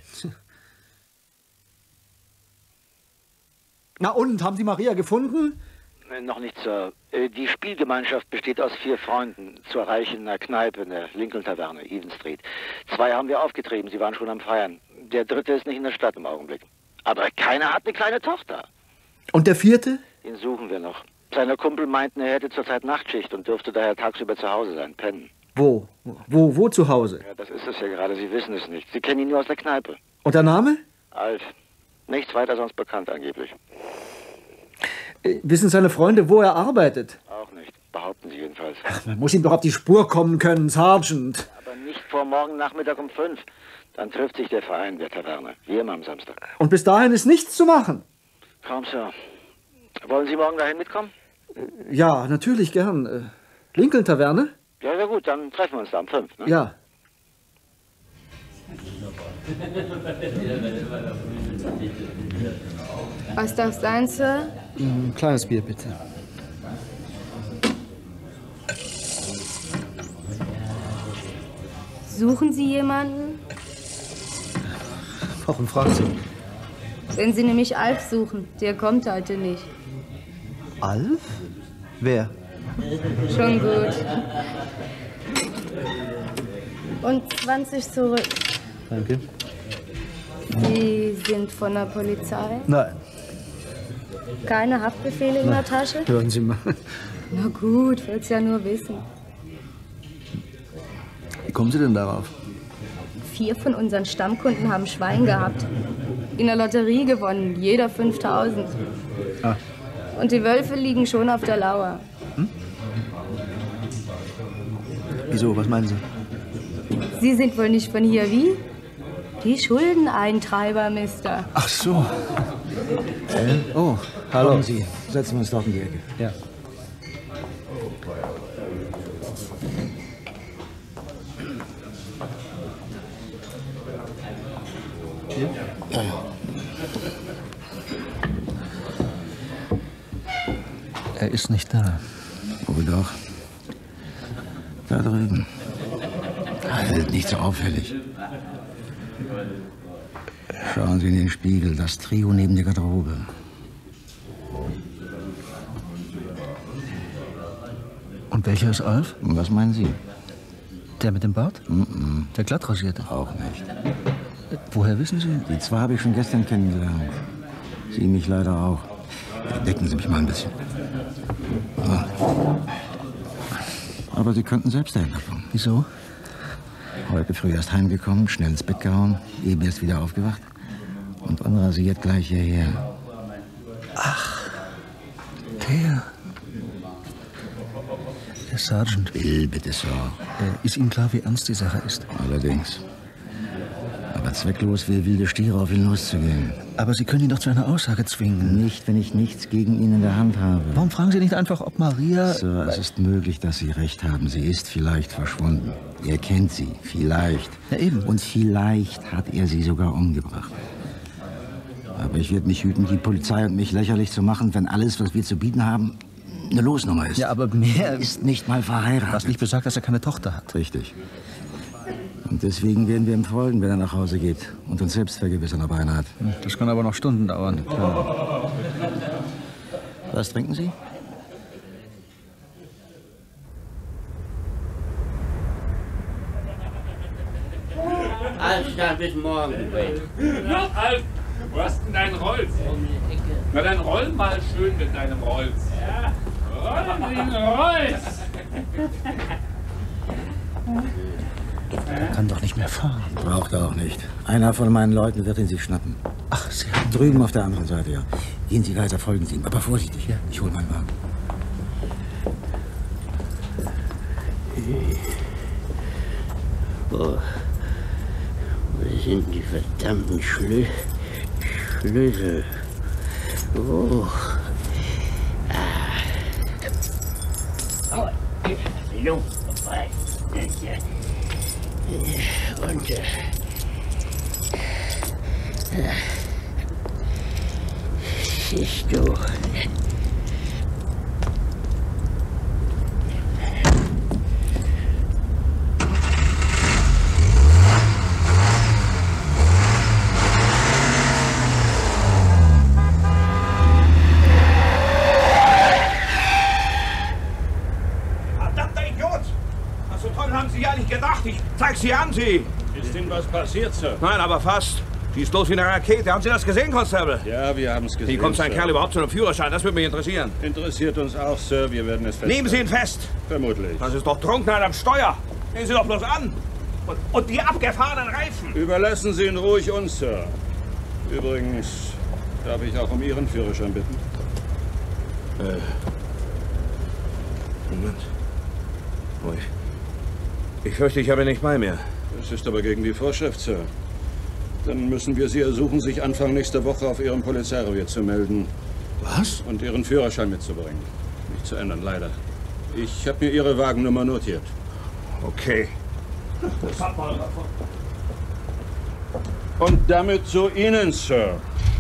Na und, haben Sie Maria gefunden? Noch nicht, Sir. Die Spielgemeinschaft besteht aus 4 Freunden, zu erreichen in einer Kneipe in der Lincoln-Taverne, Eden Street. 2 haben wir aufgetrieben, sie waren schon am Feiern. Der 3. ist nicht in der Stadt im Augenblick. Aber keiner hat eine kleine Tochter. Und der 4.? Den suchen wir noch. Seine Kumpel meinten, er hätte zurzeit Nachtschicht und dürfte daher tagsüber zu Hause sein, pennen. Wo? Wo zu Hause? Ja, das ist es ja gerade, Sie wissen es nicht. Sie kennen ihn nur aus der Kneipe. Und der Name? Alf. Nichts weiter sonst bekannt angeblich. Wissen seine Freunde, wo er arbeitet? Auch nicht. Behaupten sie jedenfalls. Ach, man muss ihm doch auf die Spur kommen können, Sergeant. Aber nicht vor morgen Nachmittag um 5. Dann trifft sich der Verein der Taverne. Wie immer am Samstag. Und bis dahin ist nichts zu machen. Kaum, Sir. Wollen Sie morgen dahin mitkommen? Ja, natürlich, gern. Lincoln-Taverne? Ja, ja gut, dann treffen wir uns da um 5, ne? Ja. Was darf sein, Sir? Ein kleines Bier, bitte. Suchen Sie jemanden? Warum fragen Sie? Wenn Sie nämlich Alf suchen, der kommt heute nicht. Alf? Wer? Schon gut. Und 20 zurück. Danke. Sie sind von der Polizei? Nein. Keine Haftbefehle in der Tasche? Hören Sie mal. Na gut, will's ja nur wissen. Wie kommen Sie denn darauf? 4 von unseren Stammkunden haben Schwein gehabt. In der Lotterie gewonnen, jeder 5.000. Ah. Und die Wölfe liegen schon auf der Lauer. Hm? Wieso, was meinen Sie? Sie sind wohl nicht von hier, wie? Die Schuldeneintreiber, Mister. Ach so. Oh, hallo. Kommen Sie, setzen wir uns dort in die Ecke. Ja. Hier? Ja, ja. Er ist nicht da. Wohl doch. Da drüben. Halt, nicht so auffällig. Schauen Sie in den Spiegel, das Trio neben der Garderobe. Und welcher ist Alf? Was meinen Sie? Der mit dem Bart? Der glattrasierte? Auch nicht. Woher wissen Sie? Die 2 habe ich schon gestern kennengelernt. Sie mich leider auch. Decken Sie mich mal ein bisschen. So. Aber Sie könnten selbst dahinter kommen. Wieso? Heute früh erst heimgekommen, schnell ins Bett gehauen, eben erst wieder aufgewacht. Und unrasiert gleich hierher. Ach, der Sergeant. Bill, bitte, Sir. Ist Ihnen klar, wie ernst die Sache ist? Allerdings. Aber zwecklos wie wilde Stiere auf ihn loszugehen. Aber Sie können ihn doch zu einer Aussage zwingen. Nicht, wenn ich nichts gegen ihn in der Hand habe. Warum fragen Sie nicht einfach, ob Maria... Sir, es ist möglich, dass Sie recht haben. Sie ist vielleicht verschwunden. Er kennt sie. Vielleicht. Ja, eben. Und vielleicht hat er sie sogar umgebracht. Aber ich werde mich hüten, die Polizei und mich lächerlich zu machen, wenn alles, was wir zu bieten haben, eine Losnummer ist. Ja, aber mehr... Er ist nicht mal verheiratet. Was nicht besagt, dass er keine Tochter hat. Richtig. Und deswegen werden wir ihm folgen, wenn er nach Hause geht und uns selbst vergewissern, ob er eine hat. Das kann aber noch Stunden dauern. Ja. Was trinken Sie? Alles klar, bis morgen. Na, Alf, wo hast denn dein Rolls? Na, dann roll mal schön mit deinem Rolls. Ja, roll den Rolls. Er kann doch nicht mehr fahren. Braucht er auch nicht. Einer von meinen Leuten wird ihn sich schnappen. Ach, Sie haben... Drüben auf der anderen Seite, ja. Gehen Sie weiter, folgen Sie ihm. Aber vorsichtig, ja. Ich hole meinen Wagen. Wo sind die verdammten Schlüssel? Oh. Luft vorbei. Und siehst du. Ich zeig sie an, Sie! Ist Ihnen was passiert, Sir? Nein, aber fast. Die ist los wie eine Rakete. Haben Sie das gesehen, Constable? Ja, wir haben es gesehen. Wie kommt sein Sir. Kerl überhaupt zu einem Führerschein? Das würde mich interessieren. Interessiert uns auch, Sir. Wir werden es feststellen. Nehmen Sie ihn fest! Vermutlich. Das ist doch Trunkenheit am Steuer. Nehmen Sie doch bloß an. Und die abgefahrenen Reifen. Überlassen Sie ihn ruhig uns, Sir. Übrigens, darf ich auch um Ihren Führerschein bitten? Moment. Ruhig. Ich fürchte, ich habe nicht bei mir. Das ist aber gegen die Vorschrift, Sir. Dann müssen wir Sie ersuchen, sich Anfang nächster Woche auf Ihrem Polizeirevier zu melden. Was? Und Ihren Führerschein mitzubringen. Nicht zu ändern, leider. Ich habe mir Ihre Wagennummer notiert. Okay. Und damit zu Ihnen, Sir.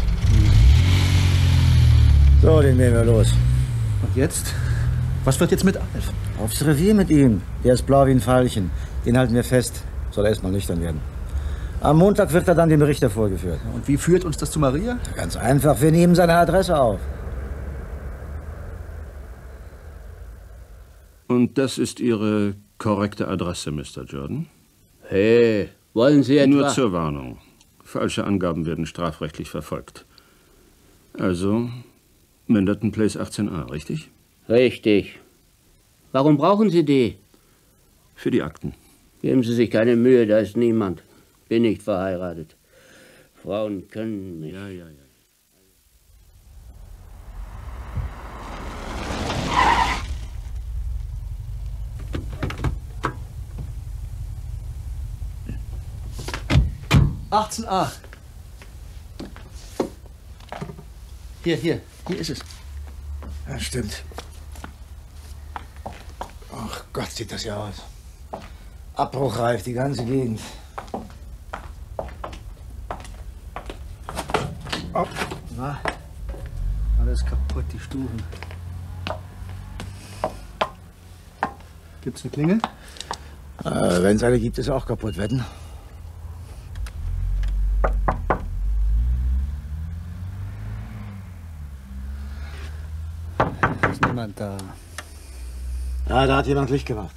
So, den nehmen wir los. Und jetzt? Was wird jetzt mit Alf? Aufs Revier mit ihm. Der ist blau wie ein Veilchen. Den halten wir fest. Soll erst mal nüchtern werden. Am Montag wird er dann dem Richter vorgeführt. Und wie führt uns das zu Maria? Ganz einfach. Wir nehmen seine Adresse auf. Und das ist Ihre korrekte Adresse, Mr. Jordan? Hey, wollen Sie etwa... Nur zur Warnung. Falsche Angaben werden strafrechtlich verfolgt. Also, Manhattan Place 18a, richtig? Richtig. Warum brauchen Sie die? Für die Akten. Geben Sie sich keine Mühe, da ist niemand. Bin nicht verheiratet. Frauen können nicht. Ja. ...18a. Hier ist es. Ja, stimmt. Ach Gott, sieht das ja aus. Abbruchreif, die ganze Gegend. Oh. Na, alles kaputt, die Stufen. Gibt's eine Klingel? Wenn es eine gibt, ist auch kaputt, wetten? Ist niemand da. Ja, da hat jemand Licht gemacht.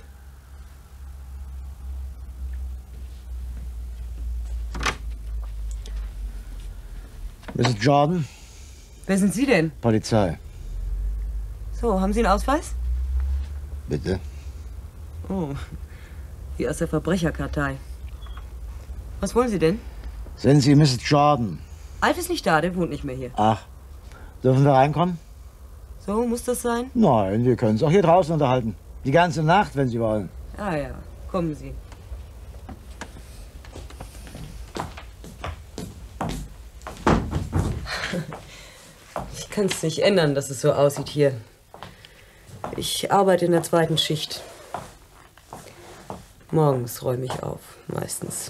Mrs. Jordan? Wer sind Sie denn? Polizei. So, haben Sie einen Ausweis? Bitte? Oh, wie aus der Verbrecherkartei. Was wollen Sie denn? Sind Sie Mrs. Jordan? Alf ist nicht da, der wohnt nicht mehr hier. Ach, dürfen wir reinkommen? So, muss das sein? Nein, wir können uns auch hier draußen unterhalten. Die ganze Nacht, wenn Sie wollen. Ah ja, kommen Sie. Ich kann es nicht ändern, dass es so aussieht hier. Ich arbeite in der 2. Schicht. Morgens räume ich auf, meistens.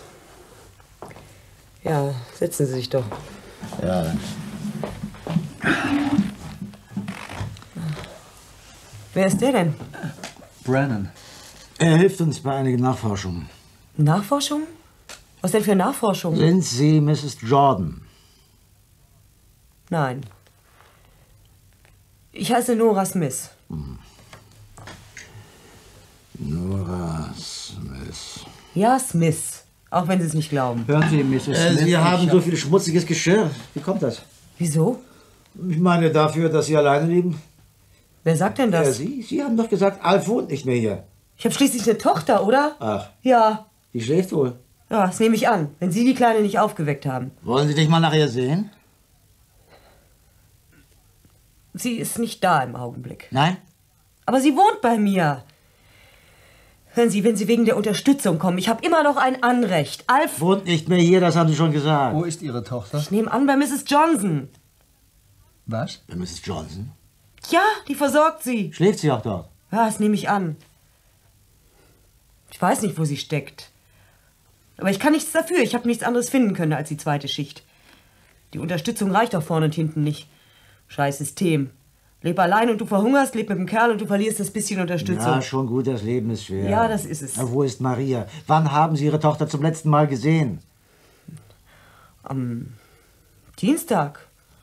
Ja, setzen Sie sich doch. Ja. Wer ist der denn? Brennan. Er hilft uns bei einigen Nachforschungen. Nachforschung? Was denn für Nachforschung? Sind Sie Mrs. Jordan? Nein. Ich heiße Nora Smith. Nora Smith. Ja, Smith. Auch wenn Sie es nicht glauben. Hören Sie, Mrs. Smith. Sie haben so viel schmutziges Geschirr. Wie kommt das? Wieso? Ich meine dafür, dass Sie alleine leben. Wer sagt denn das? Sie? Sie haben doch gesagt, Alf wohnt nicht mehr hier. Ich habe schließlich eine Tochter, oder? Ach. Ja. Die schläft wohl. Ja, das nehme ich an, wenn Sie die Kleine nicht aufgeweckt haben. Wollen Sie dich mal nachher sehen? Sie ist nicht da im Augenblick. Nein? Aber sie wohnt bei mir. Hören Sie, wenn Sie wegen der Unterstützung kommen, ich habe immer noch ein Anrecht. Alf wohnt nicht mehr hier, das haben Sie schon gesagt. Wo ist Ihre Tochter? Ich nehme an, bei Mrs. Johnson. Was? Bei Mrs. Johnson? Ja, die versorgt sie. Schläft sie auch dort? Ja, das nehme ich an. Ich weiß nicht, wo sie steckt. Aber ich kann nichts dafür. Ich habe nichts anderes finden können als die 2. Schicht. Die Unterstützung reicht auch vorne und hinten nicht. Scheiß System. Leb allein und du verhungerst, leb mit dem Kerl und du verlierst das bisschen Unterstützung. Ja, schon gut, das Leben ist schwer. Ja, das ist es. Na, wo ist Maria? Wann haben Sie Ihre Tochter zum letzten Mal gesehen? Am Dienstag.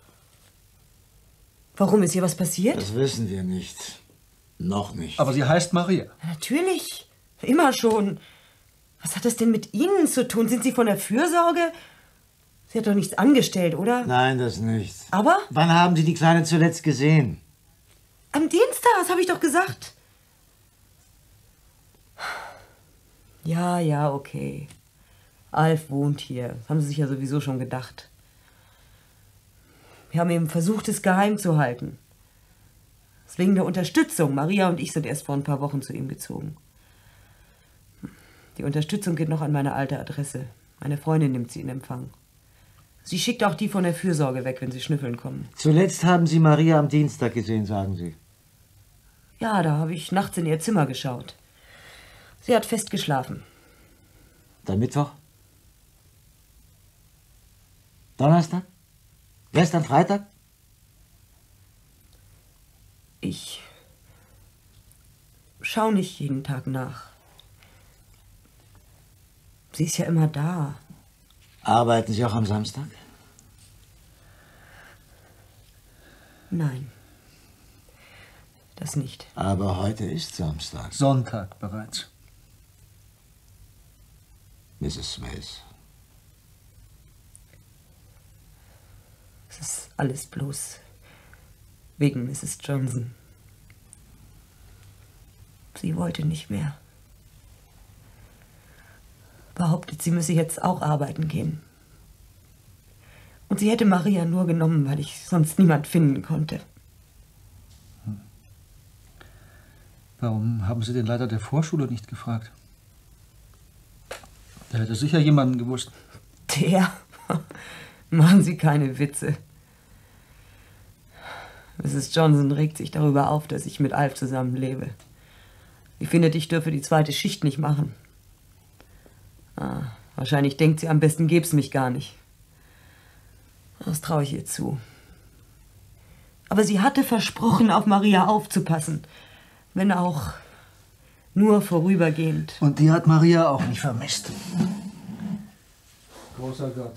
Warum, ist hier was passiert? Das wissen wir nicht. Noch nicht. Aber sie heißt Maria. Natürlich. Immer schon. Was hat das denn mit Ihnen zu tun? Sind Sie von der Fürsorge? Sie hat doch nichts angestellt, oder? Nein, das nicht. Aber? Wann haben Sie die Kleine zuletzt gesehen? Am Dienstag, das habe ich doch gesagt. Ja, okay. Alf wohnt hier. Das haben Sie sich ja sowieso schon gedacht. Wir haben eben versucht, es geheim zu halten. Das wegen der Unterstützung. Maria und ich sind erst vor ein paar Wochen zu ihm gezogen. Die Unterstützung geht noch an meine alte Adresse. Meine Freundin nimmt sie in Empfang. Sie schickt auch die von der Fürsorge weg, wenn sie schnüffeln kommen. Zuletzt haben Sie Maria am Dienstag gesehen, sagen Sie. Ja, da habe ich nachts in ihr Zimmer geschaut. Sie hat fest geschlafen. Dann Mittwoch? Donnerstag? Gestern Freitag? Ich schaue nicht jeden Tag nach. Sie ist ja immer da. Arbeiten Sie auch am Samstag? Nein. Das nicht. Aber heute ist Samstag. Sonntag bereits. Mrs. Smith. Es ist alles bloß wegen Mrs. Johnson. Sie wollte nicht mehr. Behauptet, sie müsse jetzt auch arbeiten gehen. Und sie hätte Maria nur genommen, weil ich sonst niemand finden konnte. Warum haben Sie den Leiter der Vorschule nicht gefragt? Der hätte sicher jemanden gewusst. Der? Machen Sie keine Witze. Mrs. Johnson regt sich darüber auf, dass ich mit Alf zusammenlebe. Sie findet, ich dürfe die 2. Schicht nicht machen. Wahrscheinlich denkt sie, am besten gäb's mich gar nicht. Das traue ich ihr zu. Aber sie hatte versprochen, auf Maria aufzupassen. Wenn auch nur vorübergehend. Und die hat Maria auch nicht vermisst. Großer Gott.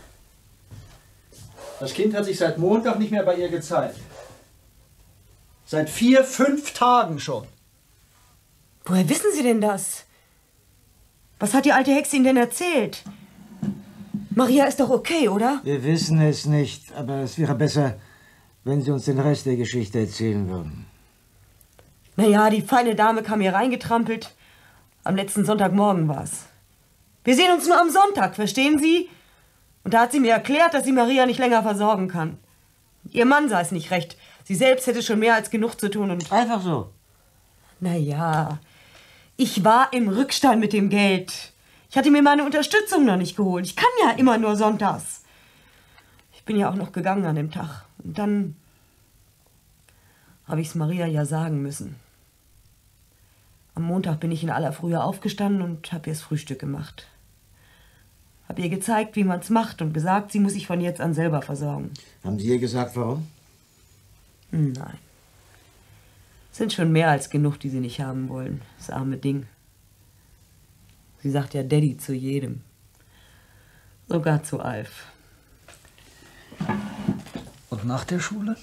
Das Kind hat sich seit Montag nicht mehr bei ihr gezeigt. Seit 4, 5 Tagen schon. Woher wissen Sie denn das? Was hat die alte Hexe Ihnen denn erzählt? Maria ist doch okay, oder? Wir wissen es nicht, aber es wäre besser, wenn Sie uns den Rest der Geschichte erzählen würden. Naja, die feine Dame kam hier reingetrampelt. Am letzten Sonntagmorgen war's. Wir sehen uns nur am Sonntag, verstehen Sie? Und da hat sie mir erklärt, dass sie Maria nicht länger versorgen kann. Ihr Mann sah es nicht recht. Sie selbst hätte schon mehr als genug zu tun und... Einfach so? Naja, ich war im Rückstand mit dem Geld. Ich hatte mir meine Unterstützung noch nicht geholt. Ich kann ja immer nur sonntags. Ich bin ja auch noch gegangen an dem Tag. Und dann habe ich es Maria ja sagen müssen. Am Montag bin ich in aller Frühe aufgestanden und habe ihr das Frühstück gemacht. Habe ihr gezeigt, wie man es macht und gesagt, sie muss sich von jetzt an selber versorgen. Haben Sie ihr gesagt, warum? Nein. Es sind schon mehr als genug, die sie nicht haben wollen. Das arme Ding. Sie sagt ja Daddy zu jedem. Sogar zu Alf. Und nach der Schule?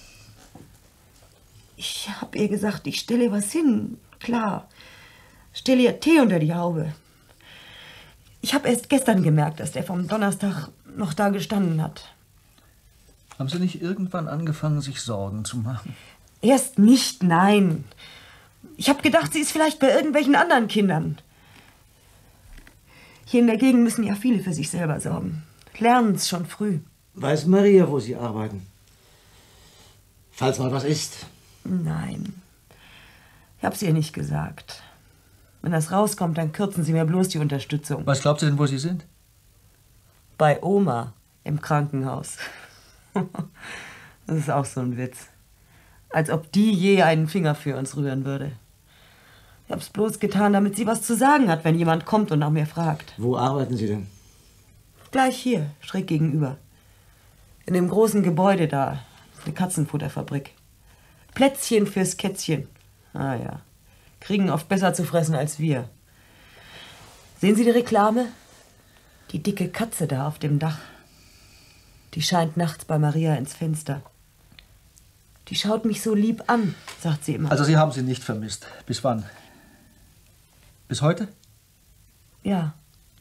Ich habe ihr gesagt, ich stelle ihr was hin. Klar. Stelle ihr Tee unter die Haube. Ich habe erst gestern gemerkt, dass der vom Donnerstag noch da gestanden hat. Haben Sie nicht irgendwann angefangen, sich Sorgen zu machen? Erst nicht, nein. Ich habe gedacht, sie ist vielleicht bei irgendwelchen anderen Kindern. Hier in der Gegend müssen ja viele für sich selber sorgen. Lernen es schon früh. Weiß Maria, wo Sie arbeiten? Falls mal was ist. Nein. Ich hab's ihr nicht gesagt. Wenn das rauskommt, dann kürzen sie mir bloß die Unterstützung. Was glaubt sie denn, wo Sie sind? Bei Oma im Krankenhaus. Das ist auch so ein Witz. Als ob die je einen Finger für uns rühren würde. Ich hab's bloß getan, damit sie was zu sagen hat, wenn jemand kommt und nach mir fragt. Wo arbeiten Sie denn? Gleich hier, schräg gegenüber. In dem großen Gebäude da. Das ist eine Katzenfutterfabrik. Plätzchen fürs Kätzchen. Ah ja. Kriegen oft besser zu fressen als wir. Sehen Sie die Reklame? Die dicke Katze da auf dem Dach. Die scheint nachts bei Maria ins Fenster. Die schaut mich so lieb an, sagt sie immer. Also Sie haben sie nicht vermisst. Bis wann? Bis heute? Ja.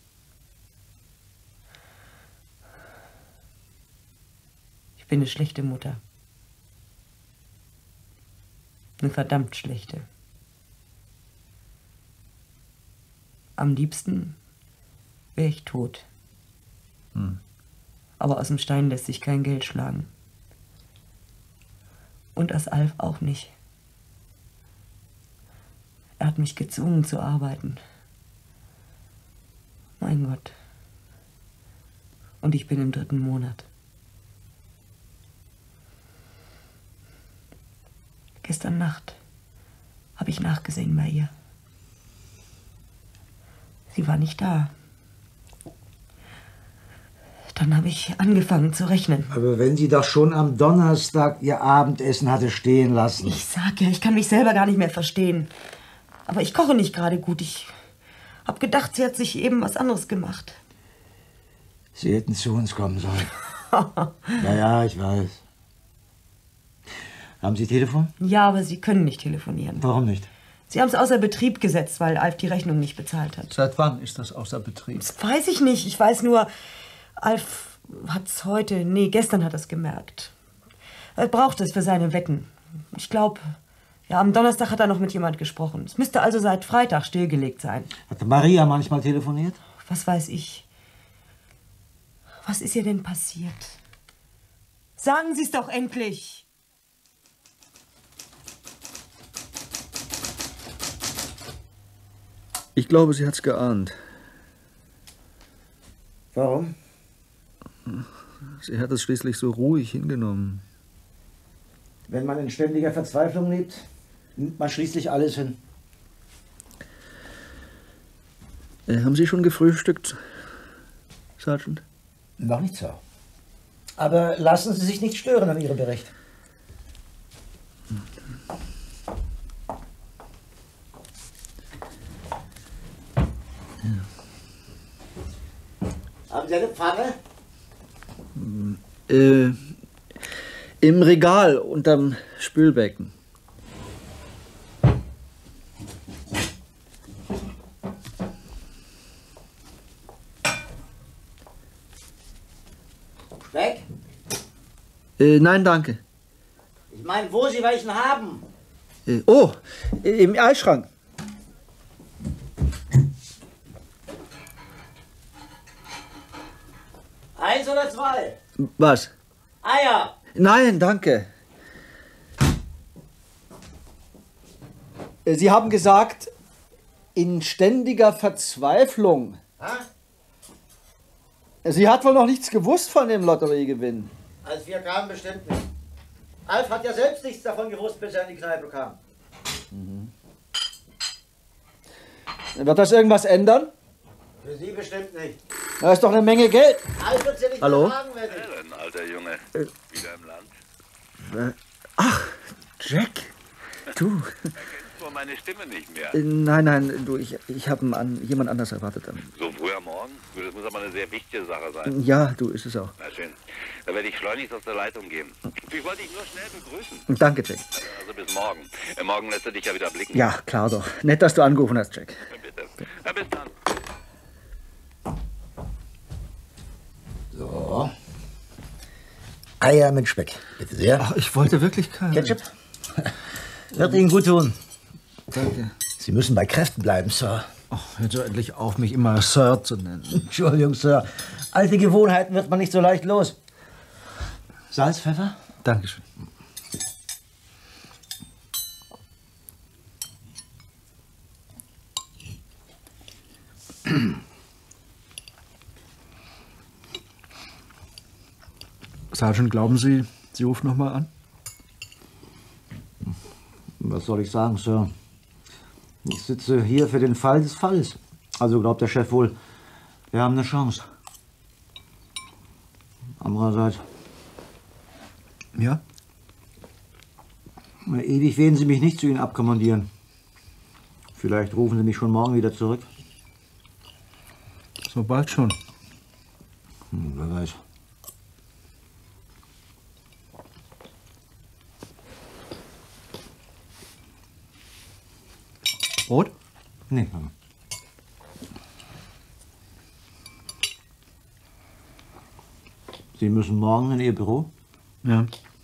Ich bin eine schlechte Mutter. Eine verdammt schlechte. Am liebsten wäre ich tot. Aber aus dem Stein lässt sich kein Geld schlagen. Und aus Alf auch nicht. Er hat mich gezwungen zu arbeiten. Mein Gott. Und ich bin im 3. Monat. Gestern Nacht habe ich nachgesehen bei ihr. Sie war nicht da. Dann habe ich angefangen zu rechnen. Aber wenn sie doch schon am Donnerstag ihr Abendessen hatte stehen lassen. Ich sag ja, ich kann mich selber gar nicht mehr verstehen. Aber ich koche nicht gerade gut. Ich habe gedacht, sie hat sich eben was anderes gemacht. Sie hätten zu uns kommen sollen. Ja, ich weiß. Haben Sie Telefon? Ja, aber Sie können nicht telefonieren. Warum nicht? Sie haben es außer Betrieb gesetzt, weil Alf die Rechnung nicht bezahlt hat. Seit wann ist das außer Betrieb? Das weiß ich nicht. Ich weiß nur, Alf hat's heute, nee, gestern hat er es gemerkt. Er braucht es für seine Wetten. Ich glaube, ja, am Donnerstag hat er noch mit jemand gesprochen. Es müsste also seit Freitag stillgelegt sein. Hat Maria manchmal telefoniert? Was weiß ich. Was ist ihr denn passiert? Sagen Sie es doch endlich! Ich glaube, sie hat's geahnt. Warum? Sie hat es schließlich so ruhig hingenommen. Wenn man in ständiger Verzweiflung lebt, nimmt man schließlich alles hin. Haben Sie schon gefrühstückt, Sergeant? Noch nicht, Sir. Aber lassen Sie sich nicht stören an Ihrem Bericht. Haben Sie eine Pfanne? Im Regal unterm Spülbecken. Speck? Nein, danke. Ich meine, wo Sie welchen haben? Im Eisschrank. Eins oder zwei? Was? Eier! Nein, danke. Sie haben gesagt, in ständiger Verzweiflung. Ha? Sie hat wohl noch nichts gewusst von dem Lotteriegewinn. Als wir kamen, bestimmt nicht. Alf hat ja selbst nichts davon gewusst, bis er in die Kneipe kam. Wird das irgendwas ändern? Für Sie bestimmt nicht. Da ist doch eine Menge Geld. Alf wird's ja nicht Hallo? fragen, wenn Ein alter Junge. Wieder im Land. Ach, Jack. Du. Erkennst du meine Stimme nicht mehr? Nein, du, ich habe jemand anders erwartet. So früh am Morgen? Das muss aber eine sehr wichtige Sache sein. Ja, du, ist es auch. Na schön. Da werde ich schleunigst aus der Leitung gehen. Ich wollte dich nur schnell begrüßen. Danke, Jack. Also bis morgen. Morgen lässt er dich ja wieder blicken. Ja, klar doch. Nett, dass du angerufen hast, Jack. Bitte. Ja, bis dann. So. Eier mit Speck, bitte sehr. Ach, ich wollte wirklich keinen. Ketchup? Wird Ihnen gut tun. Danke. Sie müssen bei Kräften bleiben, Sir. Ach, hört so endlich auf, mich immer Sir zu nennen. Entschuldigung, Sir. Alte Gewohnheiten wird man nicht so leicht los. Salz, Pfeffer? Dankeschön. Sergeant, glauben Sie, Sie rufen noch mal an? Was soll ich sagen, Sir? Ich sitze hier für den Fall des Falles. Also glaubt der Chef wohl, wir haben eine Chance. Andererseits... Ja? Ewig werden Sie mich nicht zu Ihnen abkommandieren. Vielleicht rufen Sie mich schon morgen wieder zurück. So bald schon. Wer weiß. Brot? Nee. Sie müssen morgen in Ihr Büro? Ja.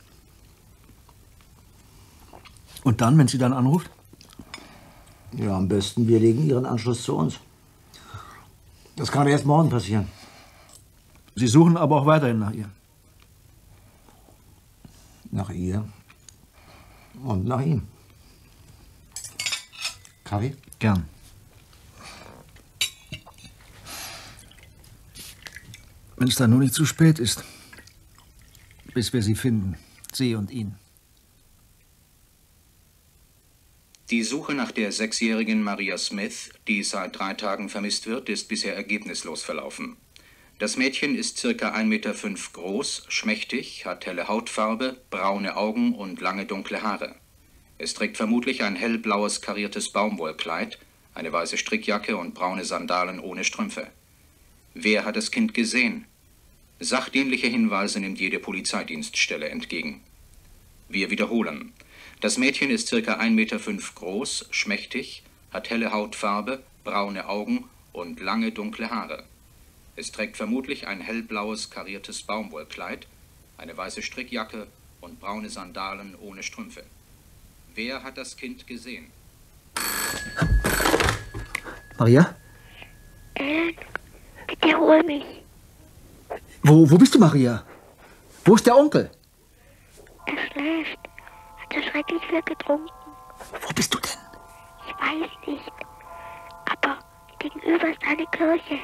Und dann, wenn sie dann anruft? Ja, am besten, wir legen Ihren Anschluss zu uns. Das kann erst morgen passieren. Sie suchen aber auch weiterhin nach ihr. Nach ihr und nach ihm. Kaffee? Gern. Wenn es dann nur nicht zu spät ist, bis wir sie finden, sie und ihn. Die Suche nach der 6-jährigen Maria Smith, die seit 3 Tagen vermisst wird, ist bisher ergebnislos verlaufen. Das Mädchen ist ca. 1,5 Meter groß, schmächtig, hat helle Hautfarbe, braune Augen und lange dunkle Haare. Es trägt vermutlich ein hellblaues kariertes Baumwollkleid, eine weiße Strickjacke und braune Sandalen ohne Strümpfe. Wer hat das Kind gesehen? Sachdienliche Hinweise nimmt jede Polizeidienststelle entgegen. Wir wiederholen. Das Mädchen ist ca. 1,5 Meter groß, schmächtig, hat helle Hautfarbe, braune Augen und lange dunkle Haare. Es trägt vermutlich ein hellblaues kariertes Baumwollkleid, eine weiße Strickjacke und braune Sandalen ohne Strümpfe. Wer hat das Kind gesehen? Maria? Bitte hol mich. Wo bist du, Maria? Wo ist der Onkel? Er schläft. Hat so schrecklich viel getrunken. Wo bist du denn? Ich weiß nicht. Aber gegenüber ist eine Kirche.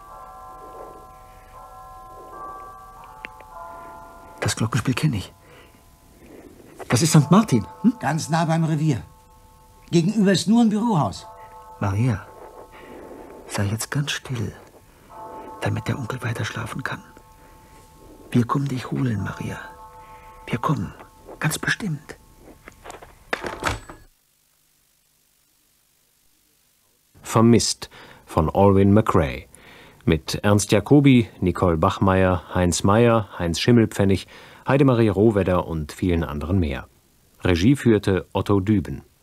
Das Glockenspiel kenne ich. Das ist St. Martin. Hm? Ganz nah beim Revier. Gegenüber ist nur ein Bürohaus. Maria, sei jetzt ganz still, damit der Onkel weiter schlafen kann. Wir kommen dich holen, Maria. Wir kommen, ganz bestimmt. Vermisst von Alwyn McCrea. Mit Ernst Jacobi, Nicole Bachmeier, Heinz Meyer, Heinz Schimmelpfennig, Heidemarie Rohwedder und vielen anderen mehr. Regie führte Otto Düben.